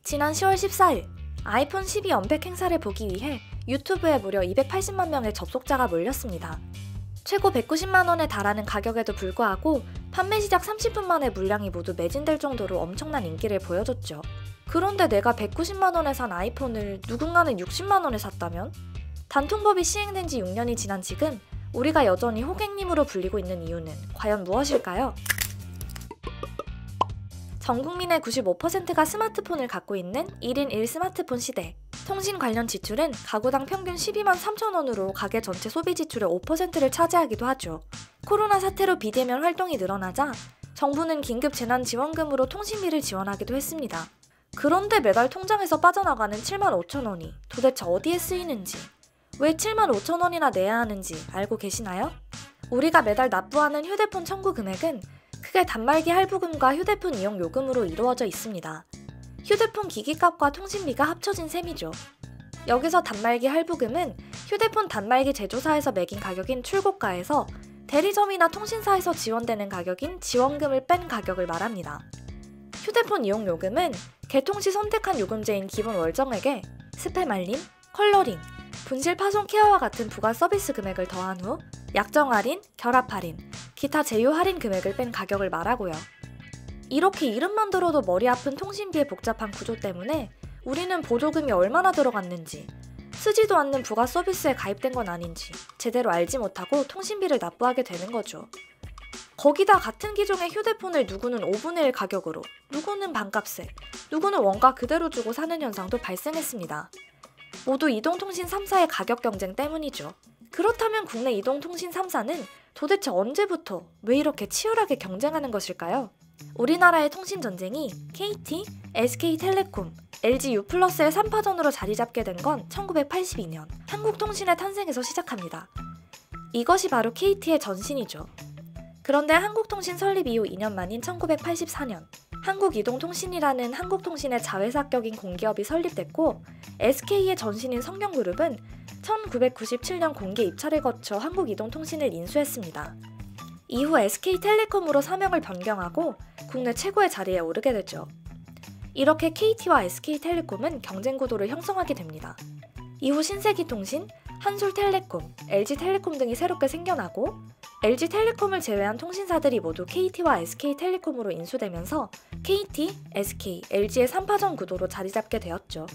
지난 10월 14일 아이폰 12 언팩 행사를 보기 위해 유튜브에 무려 280만 명의 접속자가 몰렸습니다. 최고 190만 원에 달하는 가격에도 불구하고 판매 시작 30분 만에 물량이 모두 매진될 정도로 엄청난 인기를 보여줬죠. 그런데 내가 190만 원에 산 아이폰을 누군가는 60만 원에 샀다면? 단통법이 시행된 지 6년이 지난 지금 우리가 여전히 호갱님으로 불리고 있는 이유는 과연 무엇일까요? 전 국민의 95%가 스마트폰을 갖고 있는 1인 1스마트폰 시대. 통신 관련 지출은 가구당 평균 12만 3천 원으로 가계 전체 소비 지출의 5%를 차지하기도 하죠. 코로나 사태로 비대면 활동이 늘어나자 정부는 긴급 재난지원금으로 통신비를 지원하기도 했습니다. 그런데 매달 통장에서 빠져나가는 7만 5천 원이 도대체 어디에 쓰이는지, 왜 7만 5천 원이나 내야 하는지 알고 계시나요? 우리가 매달 납부하는 휴대폰 청구 금액은 크게 단말기 할부금과 휴대폰 이용 요금으로 이루어져 있습니다. 휴대폰 기기값과 통신비가 합쳐진 셈이죠. 여기서 단말기 할부금은 휴대폰 단말기 제조사에서 매긴 가격인 출고가에서 대리점이나 통신사에서 지원되는 가격인 지원금을 뺀 가격을 말합니다. 휴대폰 이용 요금은 개통 시 선택한 요금제인 기본 월정액에 스팸 알림, 컬러링, 분실 파손 케어와 같은 부가 서비스 금액을 더한 후 약정 할인, 결합 할인, 기타 제휴 할인 금액을 뺀 가격을 말하고요. 이렇게 이름만 들어도 머리 아픈 통신비의 복잡한 구조 때문에 우리는 보조금이 얼마나 들어갔는지, 쓰지도 않는 부가 서비스에 가입된 건 아닌지 제대로 알지 못하고 통신비를 납부하게 되는 거죠. 거기다 같은 기종의 휴대폰을 누구는 5분의 1 가격으로, 누구는 반값에, 누구는 원가 그대로 주고 사는 현상도 발생했습니다. 모두 이동통신 3사의 가격 경쟁 때문이죠. 그렇다면 국내 이동통신 3사는 도대체 언제부터 왜 이렇게 치열하게 경쟁하는 것일까요? 우리나라의 통신 전쟁이 KT, SK텔레콤, LG유플러스의 3파전으로 자리 잡게 된 건 1982년 한국통신의 탄생에서 시작합니다. 이것이 바로 KT의 전신이죠. 그런데 한국통신 설립 이후 2년 만인 1984년 한국이동통신이라는 한국통신의 자회사격인 공기업이 설립됐고 SK의 전신인 성경그룹은 1997년 공개 입찰을 거쳐 한국이동통신을 인수했습니다. 이후 SK텔레콤으로 사명을 변경하고 국내 최고의 자리에 오르게 되죠. 이렇게 KT와 SK텔레콤은 경쟁 구도를 형성하게 됩니다. 이후 신세기통신, 한솔텔레콤, LG텔레콤 등이 새롭게 생겨나고 LG텔레콤을 제외한 통신사들이 모두 KT와 SK텔레콤으로 인수되면서 KT, SK, LG의 3파전 구도로 자리 잡게 되었죠.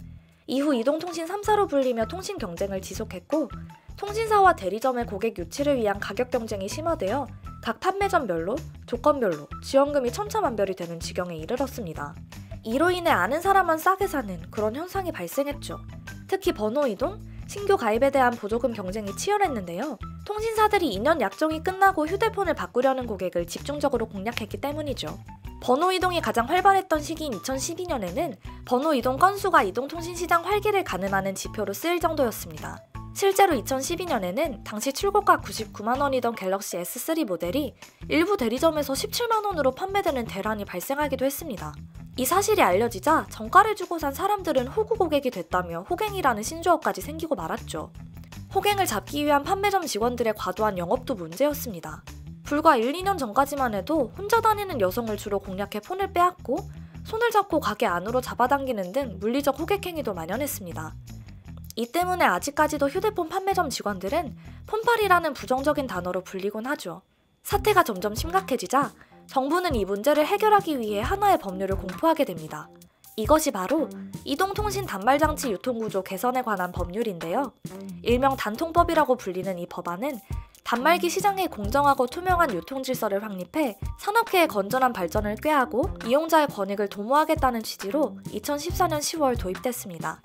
이후 이동통신 3사로 불리며 통신 경쟁을 지속했고 통신사와 대리점의 고객 유치를 위한 가격 경쟁이 심화되어 각 판매점별로, 조건별로 지원금이 천차만별이 되는 지경에 이르렀습니다. 이로 인해 아는 사람만 싸게 사는 그런 현상이 발생했죠. 특히 번호 이동, 신규 가입에 대한 보조금 경쟁이 치열했는데요. 통신사들이 2년 약정이 끝나고 휴대폰을 바꾸려는 고객을 집중적으로 공략했기 때문이죠. 번호 이동이 가장 활발했던 시기인 2012년에는 번호 이동 건수가 이동통신 시장 활기를 가늠하는 지표로 쓰일 정도였습니다. 실제로 2012년에는 당시 출고가 99만 원이던 갤럭시 S3 모델이 일부 대리점에서 17만 원으로 판매되는 대란이 발생하기도 했습니다. 이 사실이 알려지자 정가를 주고 산 사람들은 호구 고객이 됐다며 호갱이라는 신조어까지 생기고 말았죠. 호갱을 잡기 위한 판매점 직원들의 과도한 영업도 문제였습니다. 불과 1, 2년 전까지만 해도 혼자 다니는 여성을 주로 공략해 폰을 빼앗고 손을 잡고 가게 안으로 잡아당기는 등 물리적 호객 행위도 만연했습니다. 이 때문에 아직까지도 휴대폰 판매점 직원들은 폰팔이라는 부정적인 단어로 불리곤 하죠. 사태가 점점 심각해지자 정부는 이 문제를 해결하기 위해 하나의 법률을 공포하게 됩니다. 이것이 바로 이동통신 단말장치 유통구조 개선에 관한 법률인데요. 일명 단통법이라고 불리는 이 법안은 단말기 시장의 공정하고 투명한 유통질서를 확립해 산업계의 건전한 발전을 꾀하고 이용자의 권익을 도모하겠다는 취지로 2014년 10월 도입됐습니다.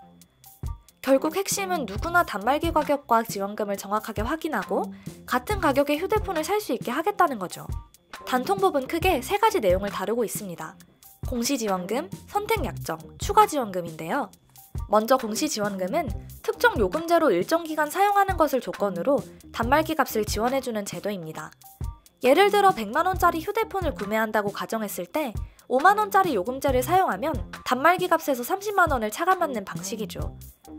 결국 핵심은 누구나 단말기 가격과 지원금을 정확하게 확인하고 같은 가격의 휴대폰을 살 수 있게 하겠다는 거죠. 단통법은 크게 3가지 내용을 다루고 있습니다. 공시지원금, 선택약정, 추가지원금인데요. 먼저 공시지원금은 특정 요금제로 일정 기간 사용하는 것을 조건으로 단말기 값을 지원해주는 제도입니다. 예를 들어 100만원짜리 휴대폰을 구매한다고 가정했을 때 5만원짜리 요금제를 사용하면 단말기 값에서 30만원을 차감받는 방식이죠.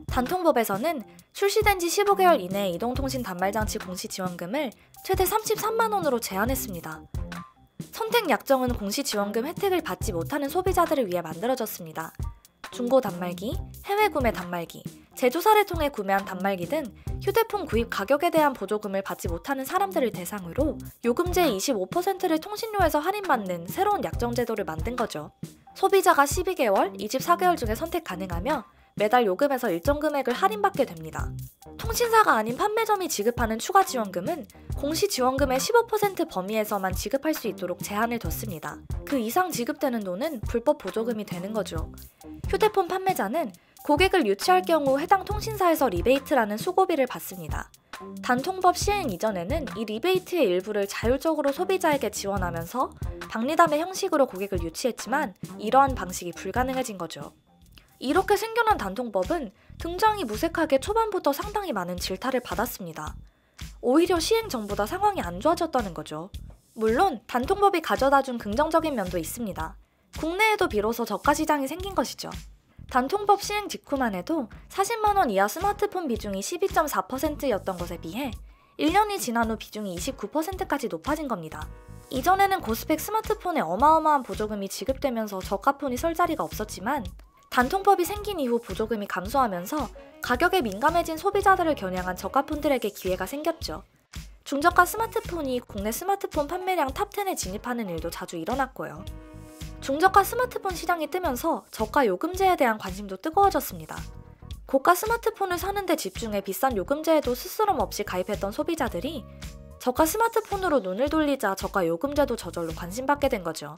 단통법에서는 출시된 지 15개월 이내의 이동통신 단말장치 공시지원금을 최대 33만원으로 제한했습니다. 선택약정은 공시지원금 혜택을 받지 못하는 소비자들을 위해 만들어졌습니다. 중고 단말기, 해외 구매 단말기, 제조사를 통해 구매한 단말기 등 휴대폰 구입 가격에 대한 보조금을 받지 못하는 사람들을 대상으로 요금제의 25%를 통신료에서 할인받는 새로운 약정 제도를 만든 거죠. 소비자가 12개월, 24개월 중에 선택 가능하며 매달 요금에서 일정 금액을 할인받게 됩니다. 통신사가 아닌 판매점이 지급하는 추가 지원금은 공시 지원금의 15% 범위에서만 지급할 수 있도록 제한을 뒀습니다. 그 이상 지급되는 돈은 불법 보조금이 되는 거죠. 휴대폰 판매자는 고객을 유치할 경우 해당 통신사에서 리베이트라는 수고비를 받습니다. 단통법 시행 이전에는 이 리베이트의 일부를 자율적으로 소비자에게 지원하면서 박리담의 형식으로 고객을 유치했지만 이러한 방식이 불가능해진 거죠. 이렇게 생겨난 단통법은 등장이 무색하게 초반부터 상당히 많은 질타를 받았습니다. 오히려 시행 전보다 상황이 안 좋아졌다는 거죠. 물론 단통법이 가져다준 긍정적인 면도 있습니다. 국내에도 비로소 저가 시장이 생긴 것이죠. 단통법 시행 직후만 해도 40만 원 이하 스마트폰 비중이 12.4%였던 것에 비해 1년이 지난 후 비중이 29%까지 높아진 겁니다. 이전에는 고스펙 스마트폰에 어마어마한 보조금이 지급되면서 저가폰이 설 자리가 없었지만 단통법이 생긴 이후 보조금이 감소하면서 가격에 민감해진 소비자들을 겨냥한 저가폰들에게 기회가 생겼죠. 중저가 스마트폰이 국내 스마트폰 판매량 탑10에 진입하는 일도 자주 일어났고요. 중저가 스마트폰 시장이 뜨면서 저가 요금제에 대한 관심도 뜨거워졌습니다. 고가 스마트폰을 사는데 집중해 비싼 요금제에도 스스럼 없이 가입했던 소비자들이 저가 스마트폰으로 눈을 돌리자 저가 요금제도 저절로 관심받게 된 거죠.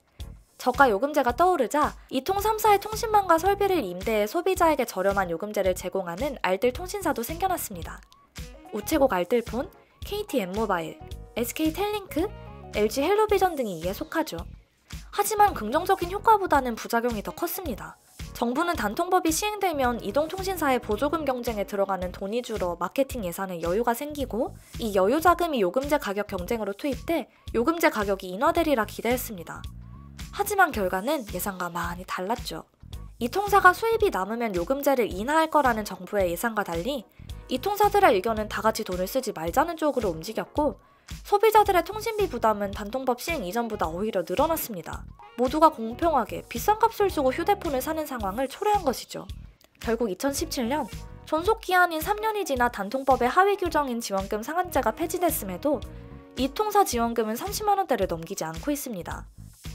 저가 요금제가 떠오르자 이통 3사의 통신망과 설비를 임대해 소비자에게 저렴한 요금제를 제공하는 알뜰 통신사도 생겨났습니다. 우체국 알뜰폰, KTM모바일, SK텔링크, LG 헬로비전 등이 이에 속하죠. 하지만 긍정적인 효과보다는 부작용이 더 컸습니다. 정부는 단통법이 시행되면 이동통신사의 보조금 경쟁에 들어가는 돈이 줄어 마케팅 예산에 여유가 생기고 이 여유 자금이 요금제 가격 경쟁으로 투입돼 요금제 가격이 인하되리라 기대했습니다. 하지만 결과는 예상과 많이 달랐죠. 이 통사가 수입이 남으면 요금제를 인하할 거라는 정부의 예상과 달리 이 통사들의 의견은 다 같이 돈을 쓰지 말자는 쪽으로 움직였고 소비자들의 통신비 부담은 단통법 시행 이전보다 오히려 늘어났습니다. 모두가 공평하게 비싼 값을 주고 휴대폰을 사는 상황을 초래한 것이죠. 결국 2017년 존속기한인 3년이 지나 단통법의 하위 규정인 지원금 상한제가 폐지됐음에도 이 통사 지원금은 30만 원대를 넘기지 않고 있습니다.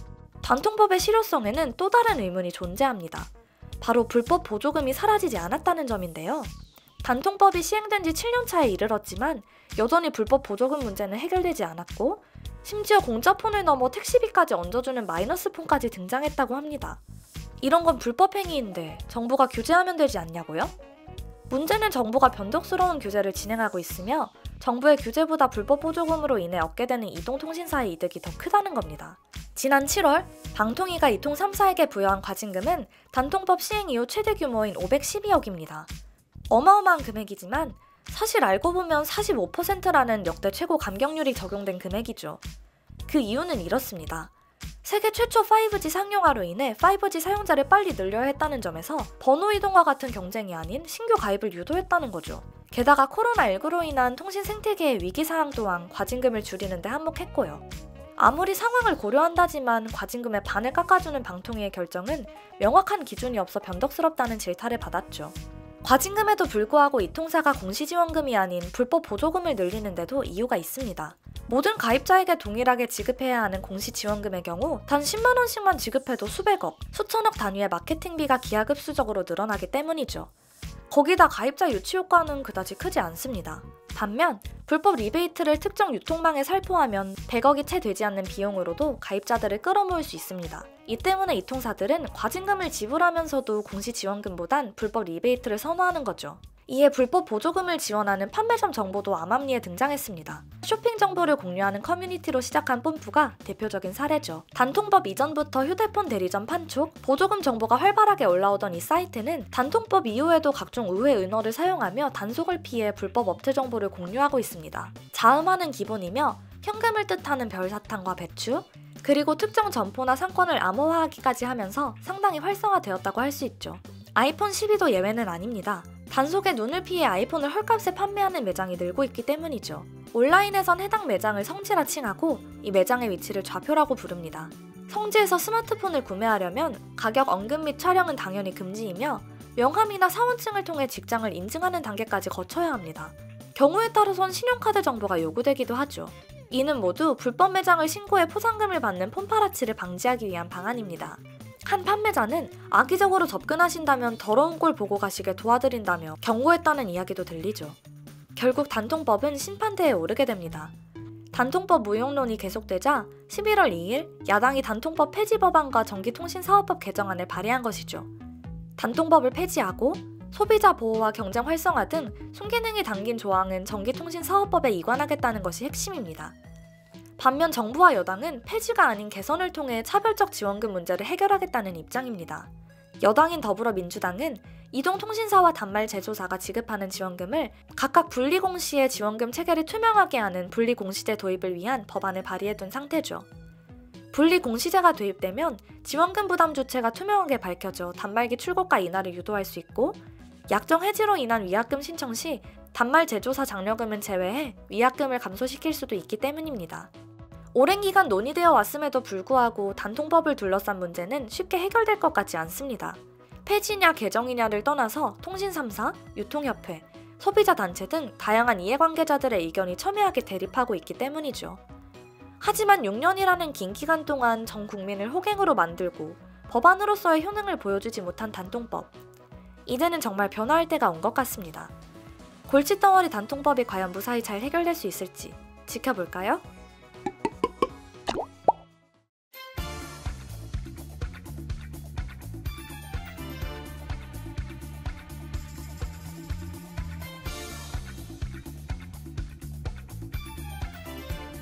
단통법의 실효성에는 또 다른 의문이 존재합니다. 바로 불법 보조금이 사라지지 않았다는 점인데요. 단통법이 시행된 지 7년 차에 이르렀지만 여전히 불법 보조금 문제는 해결되지 않았고 심지어 공짜폰을 넘어 택시비까지 얹어주는 마이너스 폰까지 등장했다고 합니다. 이런 건 불법 행위인데 정부가 규제하면 되지 않냐고요? 문제는 정부가 변덕스러운 규제를 진행하고 있으며 정부의 규제보다 불법 보조금으로 인해 얻게 되는 이동통신사의 이득이 더 크다는 겁니다. 지난 7월 방통위가 이통 3사에게 부여한 과징금은 단통법 시행 이후 최대 규모인 512억입니다. 어마어마한 금액이지만 사실 알고 보면 45%라는 역대 최고 감경률이 적용된 금액이죠. 그 이유는 이렇습니다. 세계 최초 5G 상용화로 인해 5G 사용자를 빨리 늘려야 했다는 점에서 번호 이동과 같은 경쟁이 아닌 신규 가입을 유도했다는 거죠. 게다가 코로나19로 인한 통신 생태계의 위기상황 또한 과징금을 줄이는 데 한몫했고요. 아무리 상황을 고려한다지만 과징금의 반을 깎아주는 방통위의 결정은 명확한 기준이 없어 변덕스럽다는 질타를 받았죠. 과징금에도 불구하고 이 통사가 공시지원금이 아닌 불법 보조금을 늘리는데도 이유가 있습니다. 모든 가입자에게 동일하게 지급해야 하는 공시지원금의 경우 단 10만 원씩만 지급해도 수백억, 수천억 단위의 마케팅비가 기하급수적으로 늘어나기 때문이죠. 거기다 가입자 유치 효과는 그다지 크지 않습니다. 반면 불법 리베이트를 특정 유통망에 살포하면 100억이 채 되지 않는 비용으로도 가입자들을 끌어모을 수 있습니다. 이 때문에 이 통사들은 과징금을 지불하면서도 공시지원금보단 불법 리베이트를 선호하는 거죠. 이에 불법 보조금을 지원하는 판매점 정보도 암암리에 등장했습니다. 쇼핑 정보를 공유하는 커뮤니티로 시작한 뽐뿌가 대표적인 사례죠. 단통법 이전부터 휴대폰 대리점 판촉, 보조금 정보가 활발하게 올라오던 이 사이트는 단통법 이후에도 각종 우회 은어를 사용하며 단속을 피해 불법 업체 정보를 공유하고 있습니다. 자음하는 기본이며 현금을 뜻하는 별사탕과 배추, 그리고 특정 점포나 상권을 암호화하기까지 하면서 상당히 활성화되었다고 할 수 있죠. 아이폰 12도 예외는 아닙니다. 단속에 눈을 피해 아이폰을 헐값에 판매하는 매장이 늘고 있기 때문이죠. 온라인에선 해당 매장을 성지라 칭하고 이 매장의 위치를 좌표라고 부릅니다. 성지에서 스마트폰을 구매하려면 가격 언급 및 촬영은 당연히 금지이며 명함이나 사원증을 통해 직장을 인증하는 단계까지 거쳐야 합니다. 경우에 따라선 신용카드 정보가 요구되기도 하죠. 이는 모두 불법 매장을 신고해 포상금을 받는 폰파라치를 방지하기 위한 방안입니다. 한 판매자는 악의적으로 접근하신다면 더러운 꼴 보고 가시게 도와드린다며 경고했다는 이야기도 들리죠. 결국 단통법은 심판대에 오르게 됩니다. 단통법 무용론이 계속되자 11월 2일 야당이 단통법 폐지 법안과 전기통신사업법 개정안을 발의한 것이죠. 단통법을 폐지하고 소비자 보호와 경쟁 활성화 등 순기능이 담긴 조항은 전기통신사업법에 이관하겠다는 것이 핵심입니다. 반면 정부와 여당은 폐지가 아닌 개선을 통해 차별적 지원금 문제를 해결하겠다는 입장입니다. 여당인 더불어민주당은 이동통신사와 단말 제조사가 지급하는 지원금을 각각 분리공시의 지원금 체계를 투명하게 하는 분리공시제 도입을 위한 법안을 발의해둔 상태죠. 분리공시제가 도입되면 지원금 부담 주체가 투명하게 밝혀져 단말기 출고가 인하를 유도할 수 있고 약정 해지로 인한 위약금 신청 시 단말 제조사 장려금은 제외해 위약금을 감소시킬 수도 있기 때문입니다. 오랜 기간 논의되어 왔음에도 불구하고 단통법을 둘러싼 문제는 쉽게 해결될 것 같지 않습니다. 폐지냐 개정이냐를 떠나서 통신 3사, 유통협회, 소비자단체 등 다양한 이해관계자들의 의견이 첨예하게 대립하고 있기 때문이죠. 하지만 6년이라는 긴 기간 동안 전 국민을 호갱으로 만들고 법안으로서의 효능을 보여주지 못한 단통법. 이제는 정말 변화할 때가 온 것 같습니다. 골칫덩어리 단통법이 과연 무사히 잘 해결될 수 있을지 지켜볼까요?